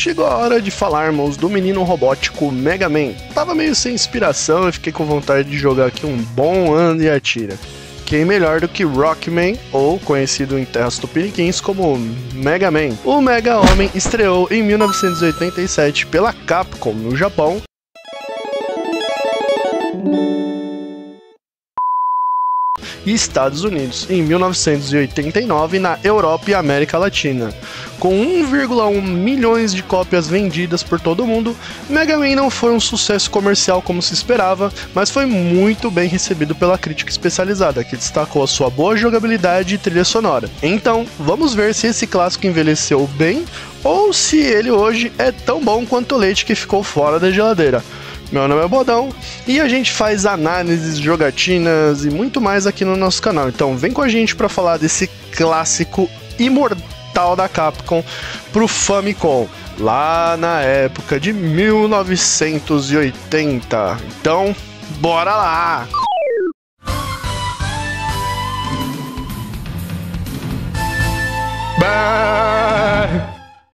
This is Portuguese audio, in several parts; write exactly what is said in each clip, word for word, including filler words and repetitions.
chegou a hora de falarmos do menino robótico Mega Man. Tava meio sem inspiração e fiquei com vontade de jogar aqui um bom anda e atira. Quem melhor do que Rockman, ou conhecido em terras tupiniquins como Mega Man. O Mega Homem estreou em mil novecentos e oitenta e sete pela Capcom no Japão e Estados Unidos em mil novecentos e oitenta e nove na Europa e América Latina. Com um vírgula um milhões de cópias vendidas por todo o mundo, Mega Man não foi um sucesso comercial como se esperava, mas foi muito bem recebido pela crítica especializada, que destacou a sua boa jogabilidade e trilha sonora. Então, vamos ver se esse clássico envelheceu bem ou se ele hoje é tão bom quanto o leite que ficou fora da geladeira. Meu nome é Bodão e a gente faz análises, jogatinas e muito mais aqui no nosso canal. Então vem com a gente para falar desse clássico imortal da Capcom pro Famicom, lá na época de mil novecentos e oitenta. Então, bora lá! Bah!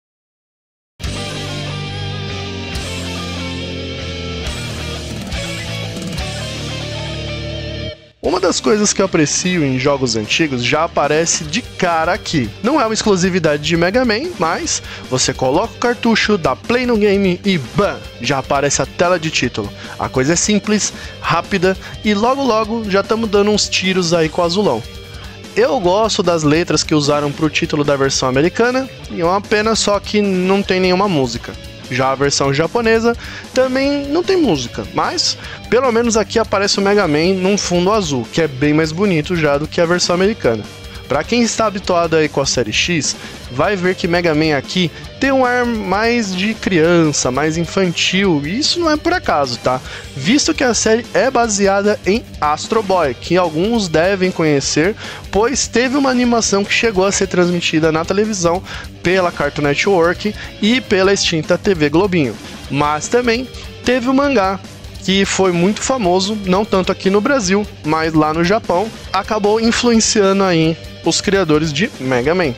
Uma das coisas que eu aprecio em jogos antigos já aparece de cara aqui. Não é uma exclusividade de Mega Man, mas você coloca o cartucho, dá play no game e bam! Já aparece a tela de título. A coisa é simples, rápida e logo logo já estamos dando uns tiros aí com o azulão. Eu gosto das letras que usaram para o título da versão americana e é uma pena só que não tem nenhuma música. Já a versão japonesa também não tem música, mas pelo menos aqui aparece o Mega Man num fundo azul, que é bem mais bonito já do que a versão americana. Pra quem está habituado aí com a série X, vai ver que Mega Man aqui tem um ar mais de criança, mais infantil, e isso não é por acaso, tá? Visto que a série é baseada em Astro Boy, que alguns devem conhecer, pois teve uma animação que chegou a ser transmitida na televisão pela Cartoon Network e pela extinta T V Globinho. Mas também teve o mangá, que foi muito famoso, não tanto aqui no Brasil, mas lá no Japão, acabou influenciando aí os criadores de Mega Man.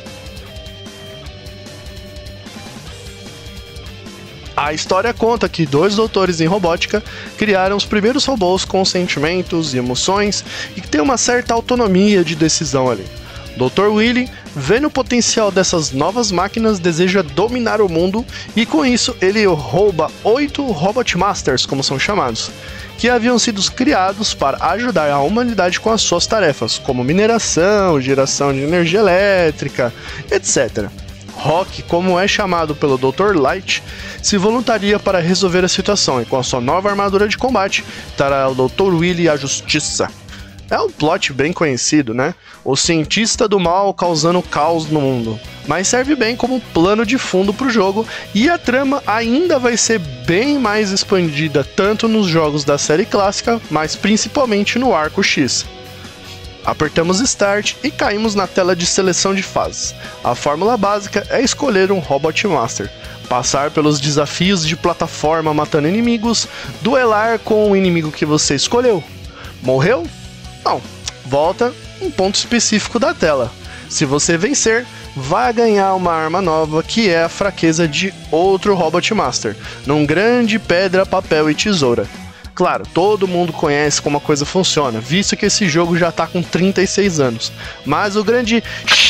A história conta que dois doutores em robótica criaram os primeiros robôs com sentimentos e emoções e que tem uma certa autonomia de decisão ali. doutor Willy, vendo o potencial dessas novas máquinas, deseja dominar o mundo e com isso ele rouba oito Robot Masters, como são chamados, que haviam sido criados para ajudar a humanidade com as suas tarefas, como mineração, geração de energia elétrica, etcétera. Rock, como é chamado pelo doutor Light, se voluntaria para resolver a situação e com a sua nova armadura de combate trará o doutor Willy à justiça. É um plot bem conhecido, né? O cientista do mal causando caos no mundo. Mas serve bem como plano de fundo pro jogo e a trama ainda vai ser bem mais expandida tanto nos jogos da série clássica, mas principalmente no Arco X. Apertamos Start e caímos na tela de seleção de fases. A fórmula básica é escolher um Robot Master, passar pelos desafios de plataforma matando inimigos, duelar com o inimigo que você escolheu. Morreu? Não, volta um ponto específico da tela. Se você vencer, vai ganhar uma arma nova que é a fraqueza de outro Robot Master, num grande pedra, papel e tesoura. Claro, todo mundo conhece como a coisa funciona, visto que esse jogo já está com trinta e seis anos. Mas o grande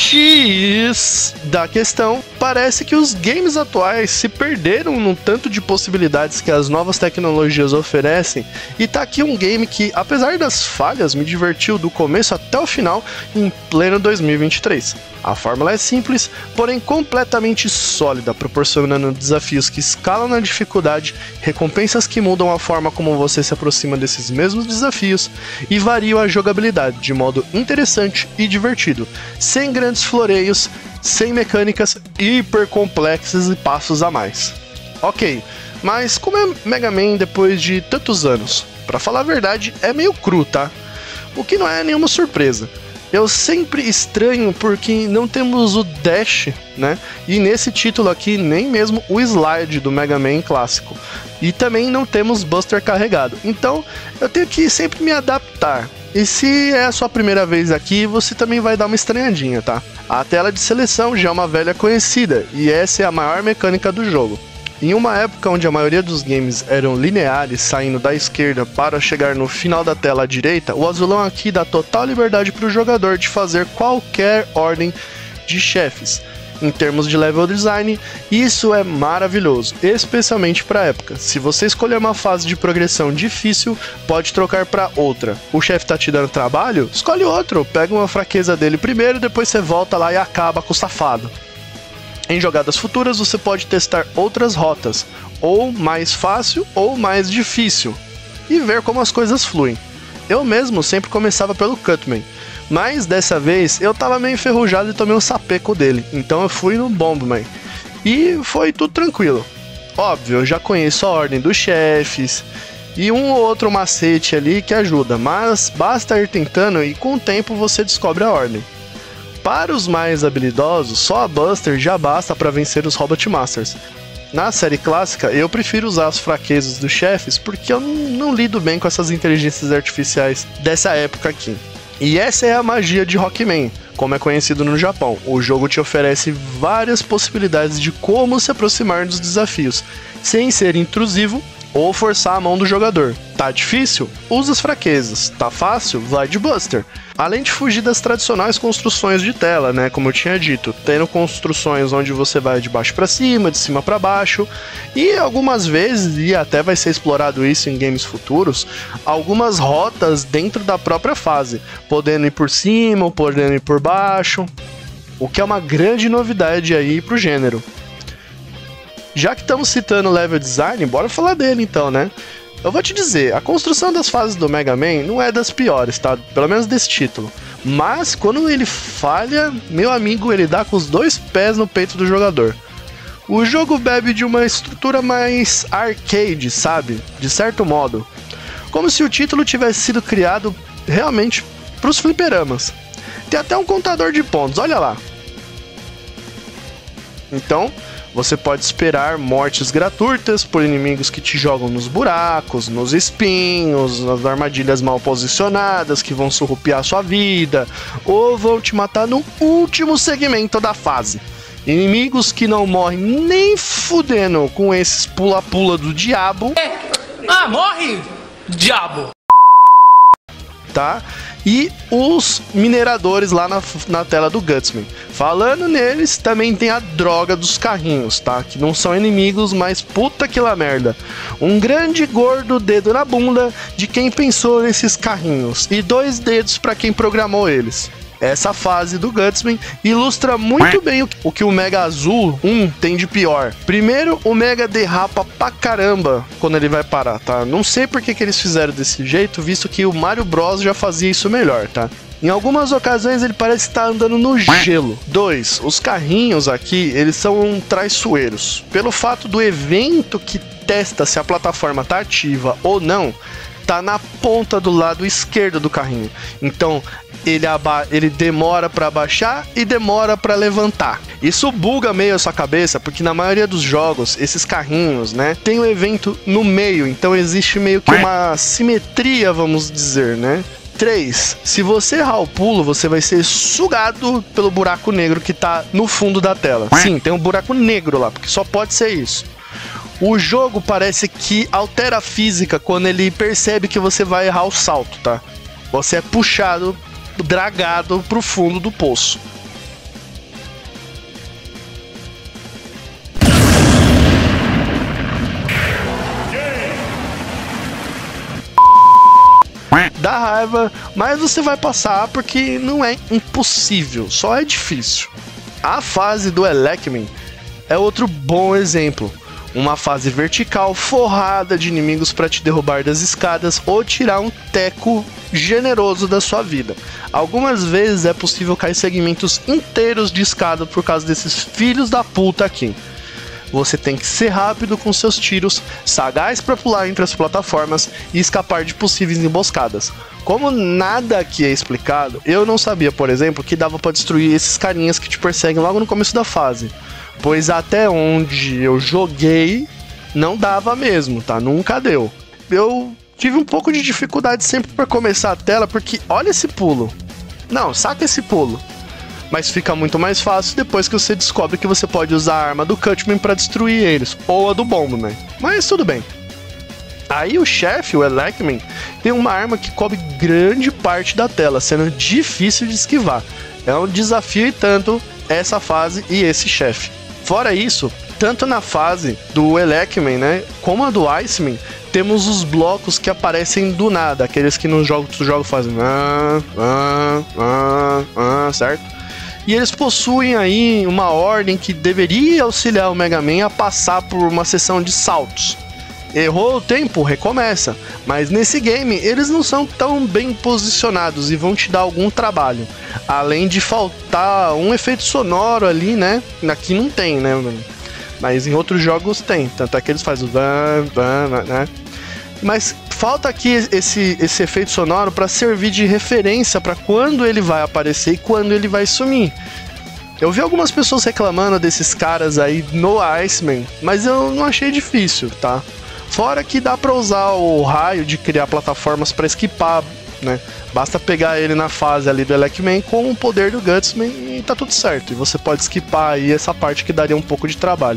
X da questão parece que os games atuais se perderam no tanto de possibilidades que as novas tecnologias oferecem. E tá aqui um game que, apesar das falhas, me divertiu do começo até o final em pleno dois mil e vinte e três. A fórmula é simples, porém completamente sólida, proporcionando desafios que escalam na dificuldade, recompensas que mudam a forma como você se aproxima desses mesmos desafios e variam a jogabilidade de modo interessante e divertido, sem grandes floreios, sem mecânicas hiper complexas e passos a mais. Ok, mas como é Mega Man depois de tantos anos? Pra falar a verdade, é meio cru, tá? O que não é nenhuma surpresa. Eu sempre estranho porque não temos o dash, né? E nesse título aqui nem mesmo o slide do Mega Man clássico. E também não temos Buster carregado. Então eu tenho que sempre me adaptar. E se é a sua primeira vez aqui, você também vai dar uma estranhadinha, tá? A tela de seleção já é uma velha conhecida, e essa é a maior mecânica do jogo. Em uma época onde a maioria dos games eram lineares, saindo da esquerda para chegar no final da tela à direita, o azulão aqui dá total liberdade para o jogador de fazer qualquer ordem de chefes. Em termos de level design, isso é maravilhoso, especialmente para a época. Se você escolher uma fase de progressão difícil, pode trocar para outra. O chefe tá te dando trabalho? Escolhe outro, pega uma fraqueza dele primeiro, depois você volta lá e acaba com o safado. Em jogadas futuras, você pode testar outras rotas, ou mais fácil ou mais difícil, e ver como as coisas fluem. Eu mesmo sempre começava pelo Cutman, mas dessa vez eu tava meio enferrujado e tomei um sapeco dele, então eu fui no Bombman, e foi tudo tranquilo. Óbvio, eu já conheço a ordem dos chefes, e um ou outro macete ali que ajuda, mas basta ir tentando e com o tempo você descobre a ordem. Para os mais habilidosos, só a Buster já basta para vencer os Robot Masters. Na série clássica, eu prefiro usar as fraquezas dos chefes porque eu não, não lido bem com essas inteligências artificiais dessa época aqui. E essa é a magia de Rockman, como é conhecido no Japão. O jogo te oferece várias possibilidades de como se aproximar dos desafios, sem ser intrusivo ou forçar a mão do jogador. Tá difícil? Usa as fraquezas. Tá fácil? Vai de Buster. Além de fugir das tradicionais construções de tela, né, como eu tinha dito, tendo construções onde você vai de baixo para cima, de cima para baixo, e algumas vezes, e até vai ser explorado isso em games futuros, algumas rotas dentro da própria fase, podendo ir por cima ou podendo ir por baixo, o que é uma grande novidade aí pro gênero. Já que estamos citando o level design, bora falar dele então, né? Eu vou te dizer, a construção das fases do Mega Man não é das piores, tá? Pelo menos desse título. Mas quando ele falha, meu amigo, ele dá com os dois pés no peito do jogador. O jogo bebe de uma estrutura mais arcade, sabe? De certo modo. Como se o título tivesse sido criado realmente para os fliperamas. Tem até um contador de pontos, olha lá. Então, você pode esperar mortes gratuitas por inimigos que te jogam nos buracos, nos espinhos, nas armadilhas mal posicionadas que vão surrupiar sua vida, ou vão te matar no último segmento da fase. Inimigos que não morrem nem fudendo com esses pula-pula do diabo. É. Ah, morre, diabo! Tá? E os mineradores lá na, na tela do Gutsman. Falando neles, também tem a droga dos carrinhos, tá? Que não são inimigos, mas puta que lá merda. Um grande gordo dedo na bunda de quem pensou nesses carrinhos. E dois dedos para quem programou eles. Essa fase do Gutsman ilustra muito bem o que o Mega Azul um tem de pior. Primeiro, o Mega derrapa pra caramba quando ele vai parar, tá? Não sei por que, que eles fizeram desse jeito, visto que o Mario Bros já fazia isso melhor, tá? Em algumas ocasiões ele parece estar andando no gelo. dois. Os carrinhos aqui, eles são traiçoeiros. Pelo fato do evento que testa se a plataforma tá ativa ou não, tá na ponta do lado esquerdo do carrinho. Então, ele, aba ele demora para abaixar e demora para levantar. Isso buga meio a sua cabeça, porque na maioria dos jogos, esses carrinhos, né, tem um evento no meio, então existe meio que uma simetria, vamos dizer, né? três. Se você errar o pulo, você vai ser sugado pelo buraco negro que tá no fundo da tela. Sim, tem um buraco negro lá, porque só pode ser isso. O jogo parece que altera a física quando ele percebe que você vai errar o salto, tá? Você é puxado, dragado pro fundo do poço. Dá raiva, mas você vai passar porque não é impossível, só é difícil. A fase do Elecman é outro bom exemplo. Uma fase vertical forrada de inimigos para te derrubar das escadas ou tirar um teco generoso da sua vida. Algumas vezes é possível cair segmentos inteiros de escada por causa desses filhos da puta aqui. Você tem que ser rápido com seus tiros, sagaz para pular entre as plataformas e escapar de possíveis emboscadas. Como nada aqui é explicado, eu não sabia, por exemplo, que dava para destruir esses carinhas que te perseguem logo no começo da fase. Pois até onde eu joguei, não dava mesmo, tá? Nunca deu. Eu tive um pouco de dificuldade sempre para começar a tela, porque olha esse pulo. Não, saca esse pulo. mas fica muito mais fácil depois que você descobre que você pode usar a arma do Cutman para destruir eles, ou a do Bombman, mas tudo bem. Aí o chefe, o Elecman, tem uma arma que cobre grande parte da tela, sendo difícil de esquivar. É um desafio e tanto essa fase e esse chefe. Fora isso, tanto na fase do Elecman, né, como a do Iceman, temos os blocos que aparecem do nada, aqueles que nos jogos do jogo fazem ah, ah, ah, ah, certo? E eles possuem aí uma ordem que deveria auxiliar o Mega Man a passar por uma sessão de saltos. Errou o tempo, recomeça. Mas nesse game, eles não são tão bem posicionados e vão te dar algum trabalho. Além de faltar um efeito sonoro ali, né? Aqui não tem, né? Mas em outros jogos tem. Tanto é que eles fazem o van, van, né? Mas falta aqui esse, esse efeito sonoro para servir de referência para quando ele vai aparecer e quando ele vai sumir. Eu vi algumas pessoas reclamando desses caras aí no Iceman, mas eu não achei difícil, tá? Fora que dá pra usar o raio de criar plataformas pra esquipar, né? Basta pegar ele na fase ali do Elecman com o poder do Gutsman e tá tudo certo. E você pode esquipar aí essa parte que daria um pouco de trabalho.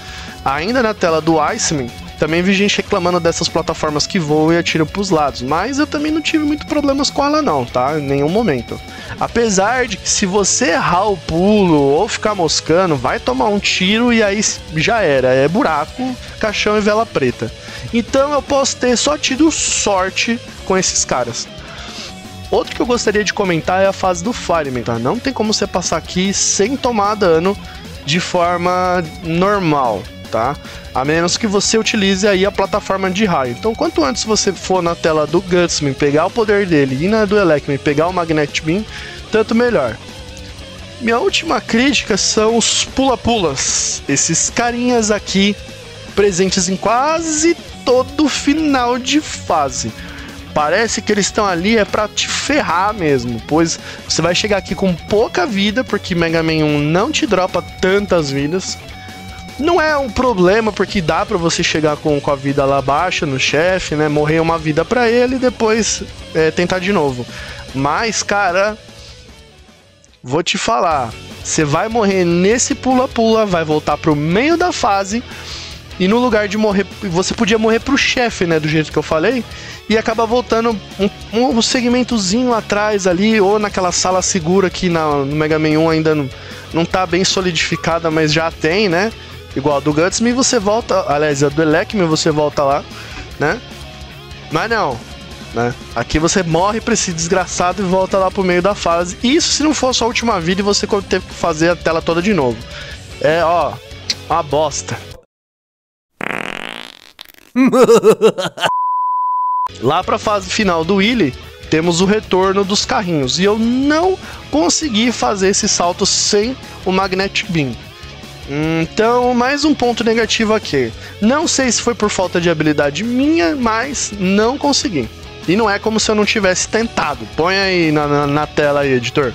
Ainda na tela do Iceman, também vi gente reclamando dessas plataformas que voam e atiram pros lados. Mas eu também não tive muito problemas com ela não, tá? Em nenhum momento. Apesar de que se você errar o pulo ou ficar moscando, vai tomar um tiro e aí já era. É buraco, caixão e vela preta. Então eu posso ter só tido sorte com esses caras. Outro que eu gostaria de comentar é a fase do Fireman, tá? Não tem como você passar aqui sem tomar dano de forma normal, tá? A menos que você utilize aí a plataforma de raio. Então quanto antes você for na tela do Gutsman, pegar o poder dele, e na do Elecman, pegar o Magnetic Beam, tanto melhor. Minha última crítica são os pula-pulas. Esses carinhas aqui, presentes em quase todo final de fase. Parece que eles estão ali é pra te ferrar mesmo, pois você vai chegar aqui com pouca vida, porque Mega Man um não te dropa tantas vidas. Não é um problema, porque dá pra você chegar com, com a vida lá baixa no chefe, né? Morrer uma vida pra ele e depois é, tentar de novo. Mas, cara, vou te falar, você vai morrer nesse pula-pula, vai voltar pro meio da fase. E no lugar de morrer, você podia morrer pro chefe, né, do jeito que eu falei, e acaba voltando um, um segmentozinho atrás ali, ou naquela sala segura que na, no Mega Man um ainda não, não tá bem solidificada, mas já tem, né, igual a do Gutsman, você volta, aliás, a do Elecman você volta lá, né, mas não, né, aqui você morre pra esse desgraçado e volta lá pro meio da fase, isso se não for sua última vida e você teve que fazer a tela toda de novo. É, ó, uma bosta. Lá pra fase final do Willy, temos o retorno dos carrinhos. E eu não consegui fazer esse salto sem o Magnetic Beam. Então, mais um ponto negativo aqui. Não sei se foi por falta de habilidade minha, mas não consegui. E não é como se eu não tivesse tentado. Põe aí na, na, na tela aí, editor.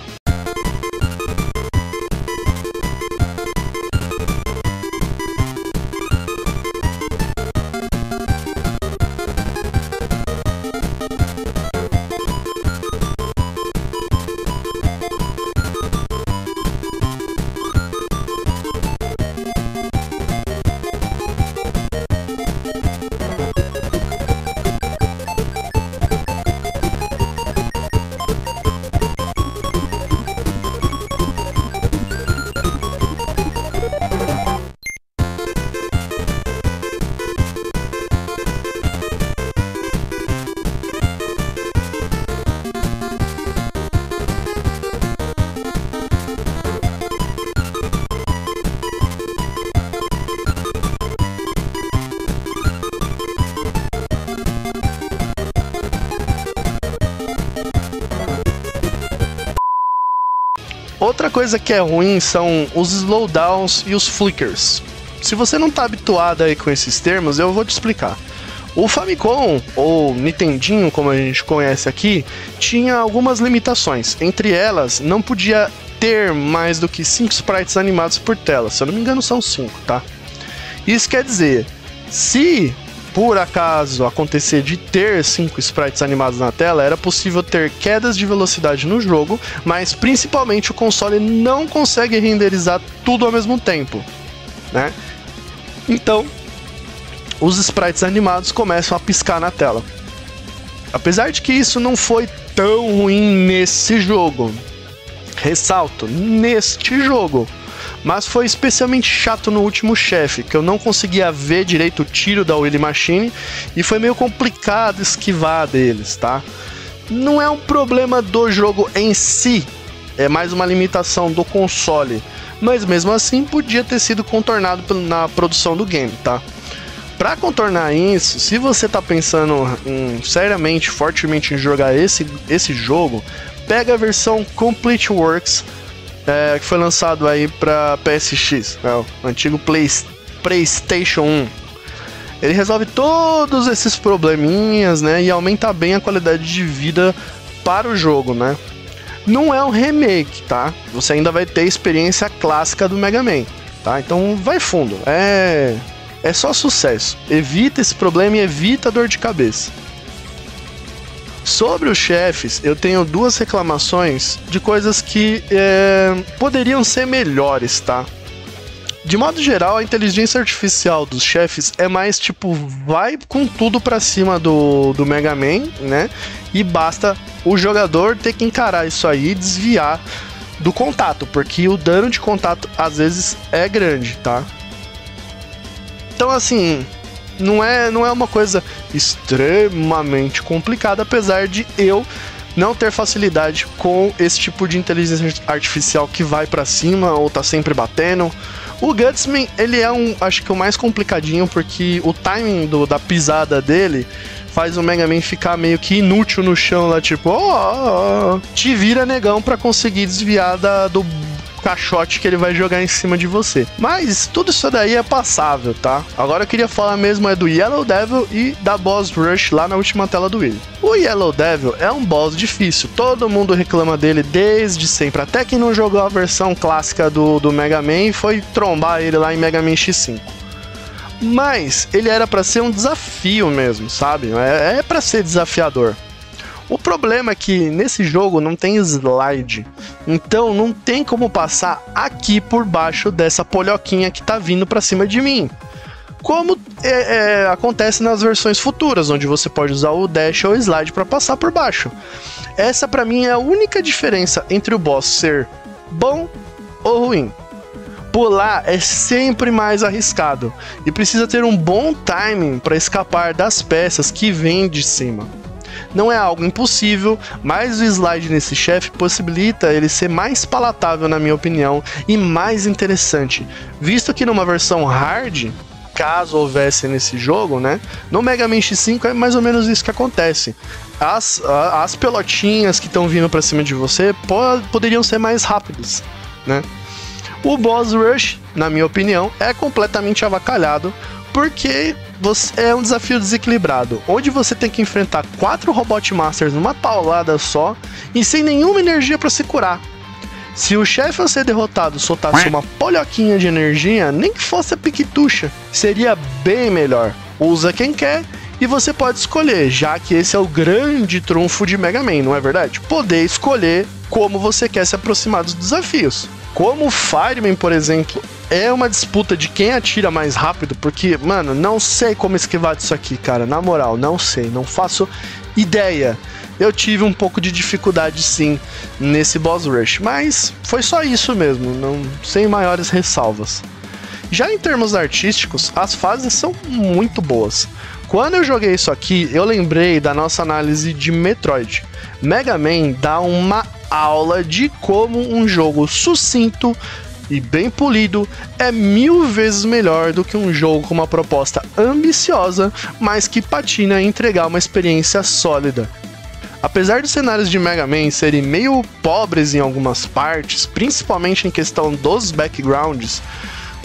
Outra coisa que é ruim são os slowdowns e os flickers. Se você não tá habituado aí com esses termos, eu vou te explicar. O Famicom, ou Nintendinho, como a gente conhece aqui, tinha algumas limitações. Entre elas, não podia ter mais do que cinco sprites animados por tela. Se eu não me engano, são cinco, tá? Isso quer dizer, se por acaso acontecer de ter cinco sprites animados na tela, era possível ter quedas de velocidade no jogo, mas principalmente o console não consegue renderizar tudo ao mesmo tempo, né? Então, os sprites animados começam a piscar na tela. Apesar de que isso não foi tão ruim nesse jogo, ressalto, neste jogo, mas foi especialmente chato no último chefe, que eu não conseguia ver direito o tiro da Wily Machine e foi meio complicado esquivar deles, tá? Não é um problema do jogo em si, é mais uma limitação do console, mas mesmo assim podia ter sido contornado na produção do game, tá? Para contornar isso, se você tá pensando em, seriamente, fortemente em jogar esse, esse jogo, pega a versão Complete Works, é, que foi lançado aí para P S X, é, o antigo Play, PlayStation um. Ele resolve todos esses probleminhas, né, e aumenta bem a qualidade de vida para o jogo, né. Não é um remake, tá? Você ainda vai ter a experiência clássica do Mega Man, tá? Então vai fundo, é... É só sucesso. Evita esse problema e evita a dor de cabeça. Sobre os chefes, eu tenho duas reclamações de coisas que é, poderiam ser melhores, tá? De modo geral, a inteligência artificial dos chefes é mais tipo, vai com tudo pra cima do, do Mega Man, né? E basta o jogador ter que encarar isso aí e desviar do contato, porque o dano de contato às vezes é grande, tá? Então, assim, não é, não é uma coisa extremamente complicada, apesar de eu não ter facilidade com esse tipo de inteligência artificial que vai pra cima ou tá sempre batendo. O Gutsman, ele é um, acho que o mais complicadinho, porque o timing do, da pisada dele faz o Mega Man ficar meio que inútil no chão lá, tipo, ó, oh, oh, oh. Te vira negão pra conseguir desviar da, do caixote que ele vai jogar em cima de você. Mas tudo isso daí é passável, tá? Agora eu queria falar mesmo é do Yellow Devil e da Boss Rush lá na última tela do Wily. O Yellow Devil é um boss difícil, todo mundo reclama dele desde sempre, até quem não jogou a versão clássica do, do Mega Man foi trombar ele lá em Mega Man X cinco. Mas ele era pra ser um desafio mesmo, sabe? É, é pra ser desafiador. O problema é que nesse jogo não tem slide, então não tem como passar aqui por baixo dessa polhoquinha que tá vindo pra cima de mim. Como é, é, acontece nas versões futuras, onde você pode usar o dash ou o slide pra passar por baixo. Essa pra mim é a única diferença entre o boss ser bom ou ruim. Pular é sempre mais arriscado e precisa ter um bom timing para escapar das peças que vêm de cima. Não é algo impossível, mas o slide nesse chefe possibilita ele ser mais palatável, na minha opinião, e mais interessante, visto que numa versão hard, caso houvesse nesse jogo, né, no Mega Man X cinco é mais ou menos isso que acontece. As, as pelotinhas que estão vindo para cima de você po- poderiam ser mais rápidas, né? O Boss Rush, na minha opinião, é completamente avacalhado, porque você é um desafio desequilibrado, onde você tem que enfrentar quatro Robot Masters numa paulada só e sem nenhuma energia para se curar. Se o chefe ao ser derrotado soltasse uma polhoquinha de energia, nem que fosse a piquitucha, seria bem melhor. Usa quem quer e você pode escolher, já que esse é o grande trunfo de Mega Man, não é verdade? Poder escolher como você quer se aproximar dos desafios. Como o Fireman, por exemplo, é uma disputa de quem atira mais rápido, porque, mano, não sei como esquivar disso aqui, cara, na moral, não sei, não faço ideia. Eu tive um pouco de dificuldade, sim, nesse Boss Rush, mas foi só isso mesmo, não, sem maiores ressalvas. Já em termos artísticos, as fases são muito boas. Quando eu joguei isso aqui, eu lembrei da nossa análise de Metroid. Mega Man dá uma aula de como um jogo sucinto e bem polido é mil vezes melhor do que um jogo com uma proposta ambiciosa, mas que patina em entregar uma experiência sólida. Apesar dos cenários de Mega Man serem meio pobres em algumas partes, principalmente em questão dos backgrounds,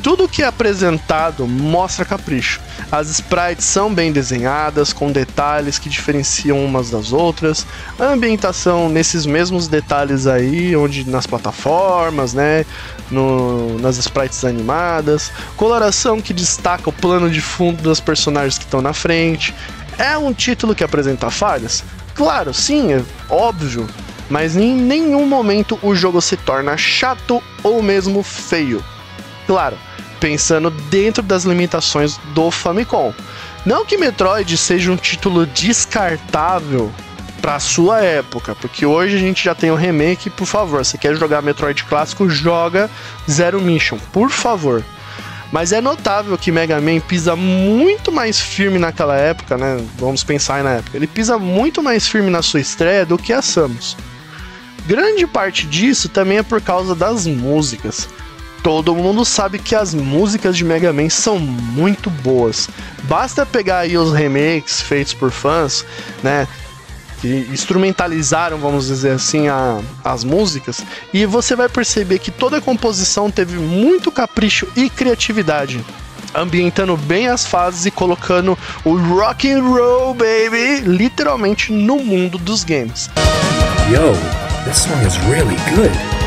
Tudo que é apresentado mostra capricho. As sprites são bem desenhadas, com detalhes que diferenciam umas das outras. A ambientação nesses mesmos detalhes aí, onde nas plataformas, né, no, nas sprites animadas. Coloração que destaca o plano de fundo dos personagens que estão na frente. É um título que apresenta falhas? Claro, sim, é óbvio. Mas em nenhum momento o jogo se torna chato ou mesmo feio. Claro, pensando dentro das limitações do Famicom. Não que Metroid seja um título descartável para sua época, porque hoje a gente já tem o remake, por favor, você quer jogar Metroid clássico, joga Zero Mission, por favor. Mas é notável que Mega Man pisa muito mais firme naquela época, né? Vamos pensar aí na época. Ele pisa muito mais firme na sua estreia do que a Samus. Grande parte disso também é por causa das músicas. Todo mundo sabe que as músicas de Mega Man são muito boas. Basta pegar aí os remakes feitos por fãs, né, que instrumentalizaram, vamos dizer assim, a, as músicas, e você vai perceber que toda a composição teve muito capricho e criatividade, ambientando bem as fases e colocando o rock and roll, baby, literalmente no mundo dos games. Yo, this song is really good.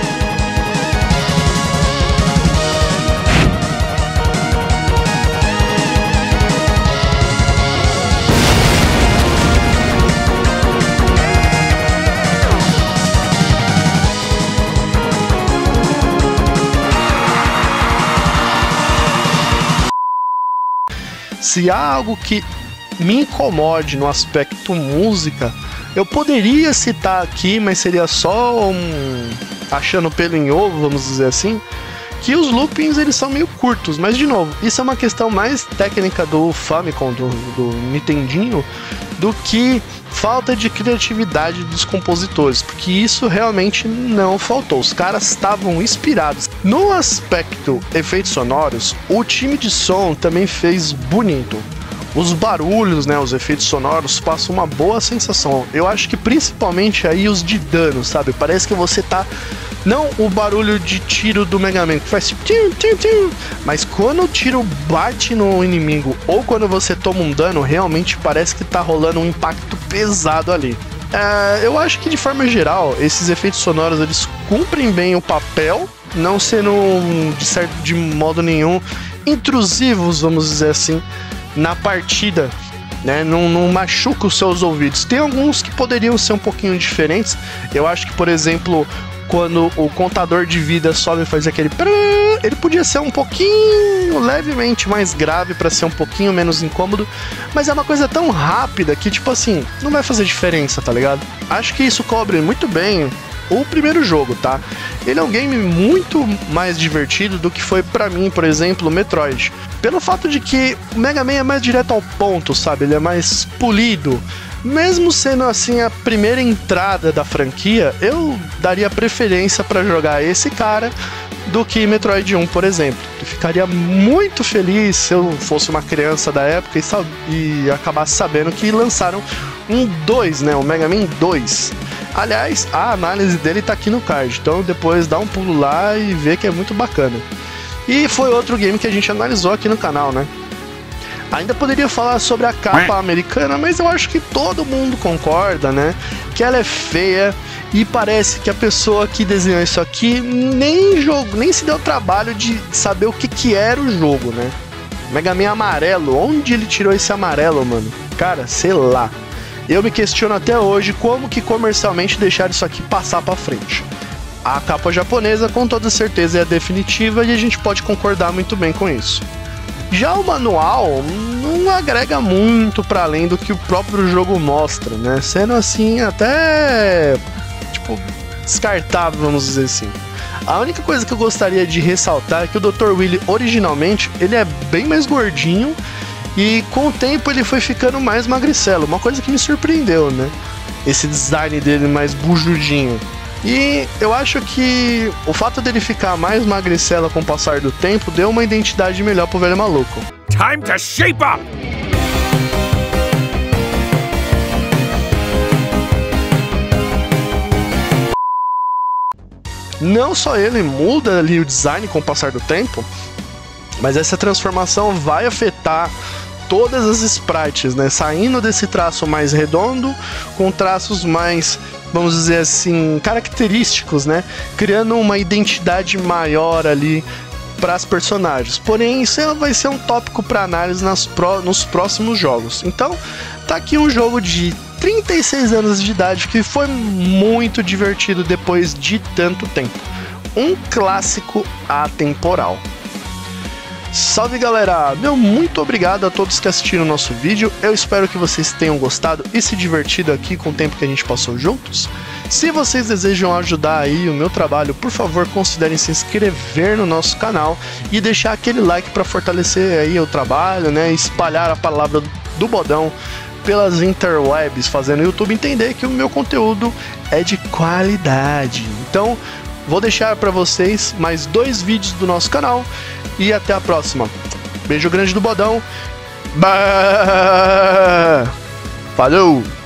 Se há algo que me incomode no aspecto música, eu poderia citar aqui, mas seria só um achando pelo em ovo, vamos dizer assim, que os loopings eles são meio curtos, mas de novo, isso é uma questão mais técnica do Famicom, do, do Nintendinho, do que falta de criatividade dos compositores, porque isso realmente não faltou, os caras estavam inspirados. No aspecto efeitos sonoros, o time de som também fez bonito. Os barulhos, né, os efeitos sonoros passam uma boa sensação. Eu acho que principalmente aí os de dano, sabe? Parece que você tá... Não o barulho de tiro do Mega Man, que faz tipo... Tiu, tiu, tiu, mas quando o tiro bate no inimigo ou quando você toma um dano, realmente parece que tá rolando um impacto pesado ali. É, eu acho que de forma geral, esses efeitos sonoros, eles cumprem bem o papel, não sendo, de certo, de modo nenhum, intrusivos, vamos dizer assim, na partida, né? Não, não machuca os seus ouvidos. Tem alguns que poderiam ser um pouquinho diferentes. Eu acho que, por exemplo, quando o contador de vida sobe e faz aquele... Ele podia ser um pouquinho, levemente mais grave para ser um pouquinho menos incômodo, mas é uma coisa tão rápida que, tipo assim, não vai fazer diferença, tá ligado? Acho que isso cobre muito bem o primeiro jogo, tá? Ele é um game muito mais divertido do que foi pra mim, por exemplo, o Metroid. Pelo fato de que o Mega Man é mais direto ao ponto, sabe? Ele é mais polido. Mesmo sendo assim a primeira entrada da franquia, eu daria preferência pra jogar esse cara do que Metroid um, por exemplo. Eu ficaria muito feliz se eu fosse uma criança da época e, e acabasse sabendo que lançaram um dois, né? O Mega Man dois. Aliás, a análise dele tá aqui no card, então depois dá um pulo lá e vê que é muito bacana. E foi outro game que a gente analisou aqui no canal, né? Ainda poderia falar sobre a capa americana, mas eu acho que todo mundo concorda, né? Que ela é feia e parece que a pessoa que desenhou isso aqui nem jogo, nem se deu o trabalho de saber o que, que era o jogo, né? Mega Man amarelo, onde ele tirou esse amarelo, mano? Cara, sei lá. Eu me questiono até hoje como que comercialmente deixaram isso aqui passar pra frente. A capa japonesa com toda certeza é a definitiva e a gente pode concordar muito bem com isso. Já o manual não agrega muito para além do que o próprio jogo mostra, né? Sendo assim até tipo descartável, vamos dizer assim. A única coisa que eu gostaria de ressaltar é que o doutor Willy originalmente ele é bem mais gordinho e com o tempo ele foi ficando mais magricelo, uma coisa que me surpreendeu, né? Esse design dele mais bujudinho. E eu acho que o fato dele ficar mais magricela com o passar do tempo deu uma identidade melhor pro velho maluco. Time to shape up! Não só ele muda ali o design com o passar do tempo, Mas essa transformação vai afetar todas as sprites, né? Saindo desse traço mais redondo com traços mais, vamos dizer assim, característicos, né? Criando uma identidade maior ali para as personagens. Porém, isso vai ser um tópico para análise nas pro, nos próximos jogos. Então, tá aqui um jogo de trinta e seis anos de idade que foi muito divertido depois de tanto tempo. Um clássico atemporal. Salve galera, meu muito obrigado a todos que assistiram o nosso vídeo, eu espero que vocês tenham gostado e se divertido aqui com o tempo que a gente passou juntos. Se vocês desejam ajudar aí o meu trabalho, por favor considerem se inscrever no nosso canal e deixar aquele like para fortalecer aí o trabalho, né, espalhar a palavra do Bodão pelas interwebs, fazendo o YouTube entender que o meu conteúdo é de qualidade. Então, vou deixar para vocês mais dois vídeos do nosso canal e até a próxima. Beijo grande do Bodão. Bah! Falou!